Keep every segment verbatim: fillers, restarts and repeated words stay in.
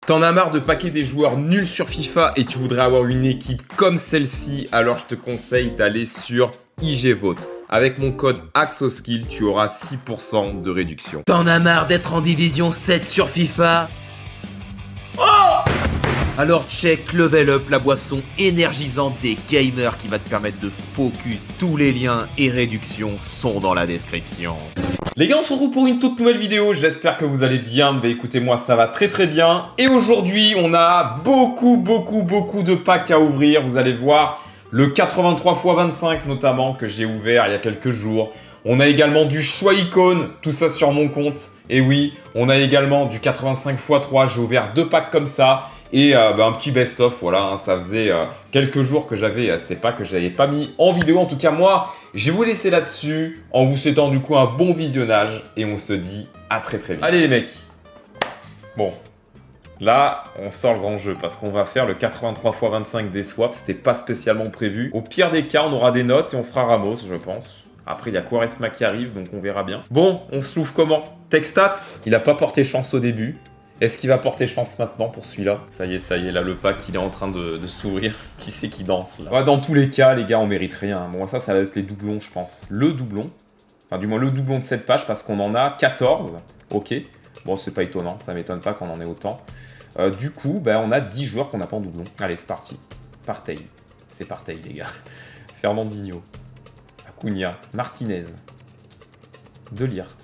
T'en as marre de paquer des joueurs nuls sur FIFA et tu voudrais avoir une équipe comme celle-ci, alors je te conseille d'aller sur I G Vote. Avec mon code AXOSKILL, tu auras six pour cent de réduction. T'en as marre d'être en division sept sur FIFA? Oh! Alors check Level Up, la boisson énergisante des gamers qui va te permettre de focus. Tous les liens et réductions sont dans la description. Les gars, on se retrouve pour une toute nouvelle vidéo, j'espère que vous allez bien. Bah écoutez, moi ça va très très bien. Et aujourd'hui, on a beaucoup beaucoup beaucoup de packs à ouvrir. Vous allez voir le quatre-vingt-trois fois vingt-cinq notamment que j'ai ouvert il y a quelques jours. On a également du choix icône, tout ça sur mon compte. Et oui, on a également du quatre-vingt-cinq fois trois, j'ai ouvert deux packs comme ça. Et euh, bah, un petit best-of, voilà, hein, ça faisait euh, quelques jours que j'avais euh, ces packs que je n'avais pas mis en vidéo. En tout cas, moi, je vais vous laisser là-dessus en vous souhaitant du coup un bon visionnage. Et on se dit à très très vite. Allez les mecs. Bon, là, on sort le grand jeu parce qu'on va faire le quatre-vingt-trois fois vingt-cinq des swaps. C'était pas spécialement prévu. Au pire des cas, on aura des notes et on fera Ramos, je pense. Après, il y a Quaresma qui arrive, donc on verra bien. Bon, on se l'ouvre comment? Textat, il n'a pas porté chance au début. Est-ce qu'il va porter chance maintenant pour celui-là? Ça y est, ça y est, là, le pack, il est en train de, de s'ouvrir. Qui c'est qui danse, là? Ouais, dans tous les cas, les gars, on mérite rien. Bon, ça, ça va être les doublons, je pense. Le doublon. Enfin, du moins, le doublon de cette page, parce qu'on en a quatorze. Ok. Bon, c'est pas étonnant. Ça m'étonne pas qu'on en ait autant. Euh, du coup, ben, on a dix joueurs qu'on n'a pas en doublon. Allez, c'est parti. Partey. C'est Partey, les gars. Fernandinho. Acuna. Martinez. Delirte.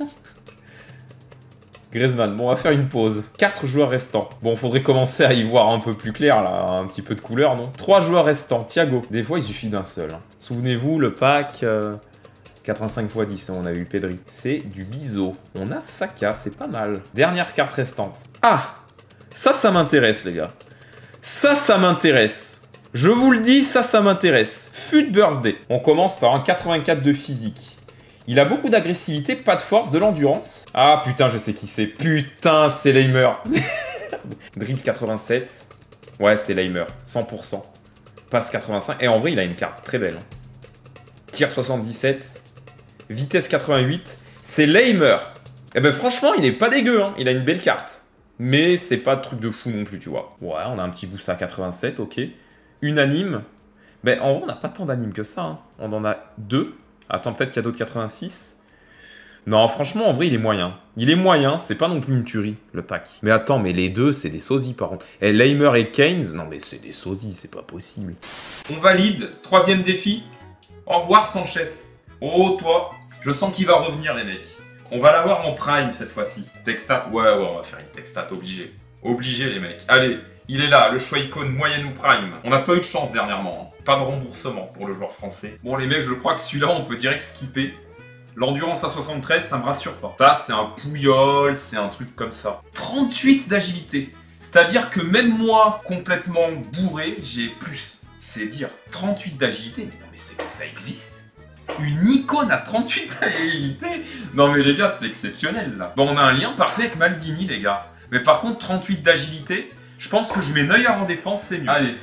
Griezmann, bon on va faire une pause. quatre joueurs restants. Bon, faudrait commencer à y voir un peu plus clair là, un petit peu de couleur, non? trois joueurs restants, Thiago. Des fois il suffit d'un seul. Hein. Souvenez-vous, le pack euh, quatre-vingt-cinq fois dix, on a eu Pedri. C'est du biseau. On a Saka, c'est pas mal. Dernière carte restante. Ah! Ça, ça m'intéresse les gars. Ça, ça m'intéresse. Je vous le dis, ça, ça m'intéresse. Fut Birthday. On commence par un quatre-vingt-quatre de physique. Il a beaucoup d'agressivité, pas de force, de l'endurance. Ah putain, je sais qui c'est. Putain, c'est Leimer. Dribble quatre-vingt-sept. Ouais, c'est Leimer. cent pour cent. Passe quatre-vingt-cinq. Et en vrai, il a une carte très belle. Tir soixante-dix-sept. Vitesse quatre-vingt-huit. C'est Leimer. Eh ben franchement, il est pas dégueu. Hein. Il a une belle carte. Mais c'est pas de truc de fou non plus, tu vois. Ouais, on a un petit boost à quatre-vingt-sept, ok. Unanime. Ben en vrai, on n'a pas tant d'anime que ça. Hein. On en a deux. Attends, peut-être qu'il y a d'autres quatre-vingt-six. Non, franchement, en vrai, il est moyen. Il est moyen, c'est pas non plus une tuerie, le pack. Mais attends, mais les deux, c'est des sosies, par contre. Et Leimer et Keynes, non mais c'est des sosies, c'est pas possible. On valide. Troisième défi. Au revoir, Sanchez. Oh, toi, je sens qu'il va revenir, les mecs. On va l'avoir en prime, cette fois-ci. Textat, ouais, ouais, on va faire une textat, obligé. Obligé, les mecs. Allez, il est là, le choix icône moyenne ou prime. On n'a pas eu de chance dernièrement. Hein. Pas de remboursement pour le joueur français. Bon, les mecs, je crois que celui-là, on peut direct skipper. L'endurance à soixante-treize, ça me rassure pas. Ça, c'est un Pouyol, c'est un truc comme ça. trente-huit d'agilité. C'est-à-dire que même moi, complètement bourré, j'ai plus. C'est dire trente-huit d'agilité. Mais non, mais c'est que ça existe. Une icône à trente-huit d'agilité. Non, mais les gars, c'est exceptionnel, là. Bon, on a un lien parfait avec Maldini, les gars. Mais par contre, trente-huit d'agilité, je pense que je mets Neuer en défense, c'est mieux. Allez.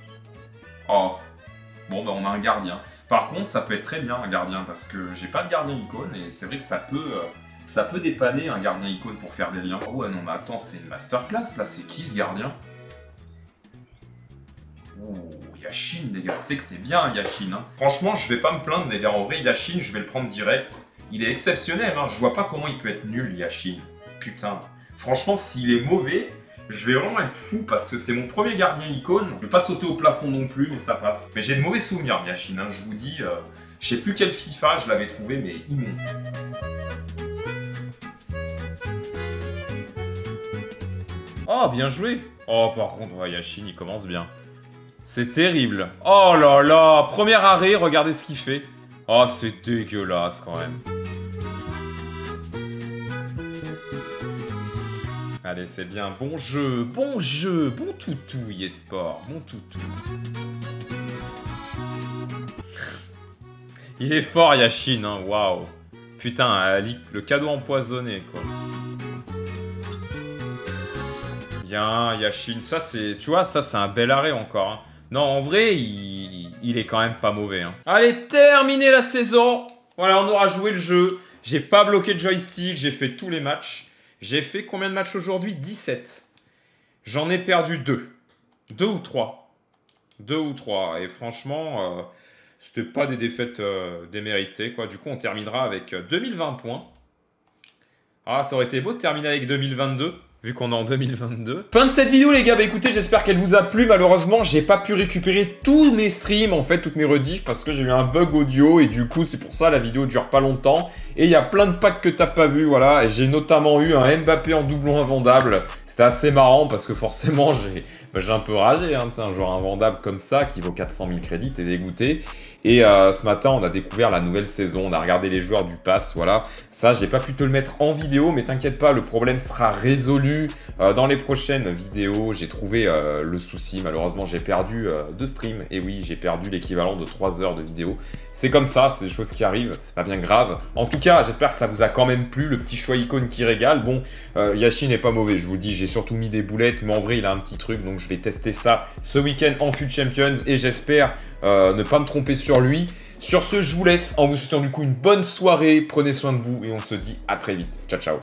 Oh. Bon, bah, on a un gardien. Par contre, ça peut être très bien un gardien parce que j'ai pas de gardien icône et c'est vrai que ça peut, euh, ça peut dépanner un gardien icône pour faire des liens. Oh ouais, non, mais attends, c'est une masterclass là, c'est qui ce gardien? Ouh, Yashin, les gars, tu sais que c'est bien Yashin. Hein. Franchement, je vais pas me plaindre, les gars. En vrai, Yashin, je vais le prendre direct. Il est exceptionnel, hein. Je vois pas comment il peut être nul, Yashin. Putain. Franchement, s'il est mauvais. Je vais vraiment être fou parce que c'est mon premier gardien icône. Je vais pas sauter au plafond non plus, mais ça passe. Mais j'ai de mauvais souvenirs de Yashin, hein, je vous dis. Euh, je sais plus quel FIFA je l'avais trouvé, mais immonde. Oh, bien joué. Oh, par contre, ouais, Yashin, il commence bien. C'est terrible. Oh là là, premier arrêt, regardez ce qu'il fait. Oh, c'est dégueulasse quand même. Allez, c'est bien. Bon jeu, bon jeu, bon toutou, eSport, bon toutou. Il est fort, Yashin, hein, waouh. Putain, le cadeau empoisonné, quoi. Bien, Yashin, ça c'est, tu vois, ça c'est un bel arrêt encore. Hein. Non, en vrai, il, il est quand même pas mauvais. Hein. Allez, terminer la saison. Voilà, on aura joué le jeu. J'ai pas bloqué de joystick, j'ai fait tous les matchs. J'ai fait combien de matchs aujourd'hui? dix-sept. J'en ai perdu deux. Deux ou trois. Deux ou trois. Et franchement, euh, c'était pas des défaites euh, déméritées, quoi. Du coup, on terminera avec deux mille vingt points. Ah, ça aurait été beau de terminer avec deux mille vingt-deux, vu qu'on est en deux mille vingt-deux. Fin de cette vidéo, les gars. Bah écoutez, j'espère qu'elle vous a plu. Malheureusement, j'ai pas pu récupérer tous mes streams, en fait, toutes mes rediffs, parce que j'ai eu un bug audio. Et du coup, c'est pour ça la vidéo dure pas longtemps. Et il y a plein de packs que t'as pas vu, voilà. Et j'ai notamment eu un Mbappé en doublon invendable. C'était assez marrant, parce que forcément, j'ai bah, j'ai un peu ragé. Hein, c'est un joueur invendable comme ça, qui vaut quatre cent mille crédits, t'es dégoûté. Et euh, ce matin, on a découvert la nouvelle saison. On a regardé les joueurs du pass, voilà. Ça, j'ai pas pu te le mettre en vidéo, mais t'inquiète pas, le problème sera résolu euh, dans les prochaines vidéos. J'ai trouvé euh, le souci. Malheureusement, j'ai perdu euh, deux streams. Et oui, j'ai perdu l'équivalent de trois heures de vidéo. C'est comme ça, c'est des choses qui arrivent. C'est pas bien grave. En tout cas, j'espère que ça vous a quand même plu. Le petit choix icône qui régale. Bon, euh, Yashi n'est pas mauvais, je vous le dis. J'ai surtout mis des boulettes, mais en vrai, il a un petit truc. Donc, je vais tester ça ce week-end en F U T Champions. Et j'espère euh, ne pas me tromper sur lui. Sur ce, je vous laisse en vous souhaitant du coup une bonne soirée. Prenez soin de vous et on se dit à très vite. Ciao, ciao.